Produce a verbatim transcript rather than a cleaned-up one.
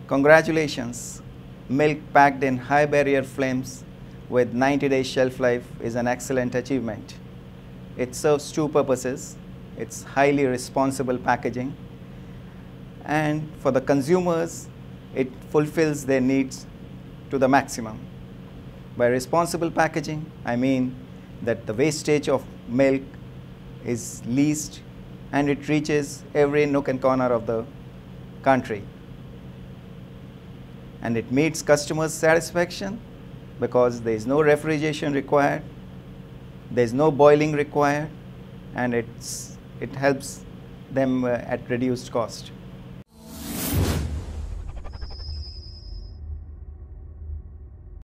Congratulations! Milk packed in high barrier flames with ninety day shelf life is an excellent achievement. It serves two purposes. It's highly responsible packaging, and for the consumers, it fulfills their needs to the maximum. By responsible packaging, I mean that the wastage of milk is least and it reaches every nook and corner of the country. And it meets customers' satisfaction because there is no refrigeration required, there is no boiling required, and it's, it helps them uh, at reduced cost.